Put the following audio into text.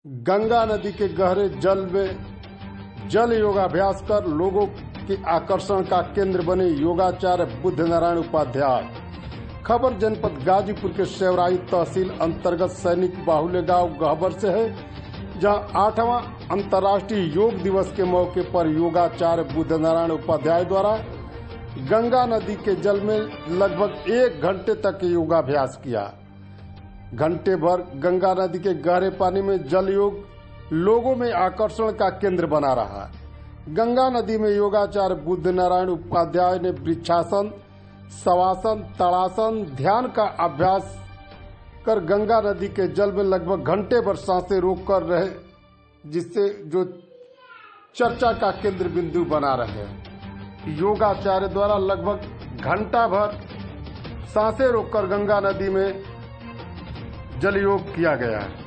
गंगा नदी के गहरे जल में जल योगाभ्यास कर लोगों के आकर्षण का केंद्र बने योगाचार्य बुद्ध नारायण उपाध्याय। खबर जनपद गाजीपुर के सेवराई तहसील अंतर्गत सैनिक बाहुल्य गांव गहबर से है, जहां 8वां अंतर्राष्ट्रीय योग दिवस के मौके पर योगाचार्य बुद्ध नारायण उपाध्याय द्वारा गंगा नदी के जल में लगभग 1 घंटे तक योगाभ्यास किया। घंटे भर गंगा नदी के गहरे पानी में जल योग लोगों में आकर्षण का केंद्र बना रहा। गंगा नदी में योगाचार्य बुद्ध नारायण उपाध्याय ने वृक्षासन, शवासन, ताड़ासन, ध्यान का अभ्यास कर गंगा नदी के जल में लगभग घंटे भर सांसें रोक कर रहे, जिससे जो चर्चा का केंद्र बिंदु बना रहे। योगाचार्य द्वारा लगभग घंटा भर सांसें रोककर गंगा नदी में जल योग किया गया है।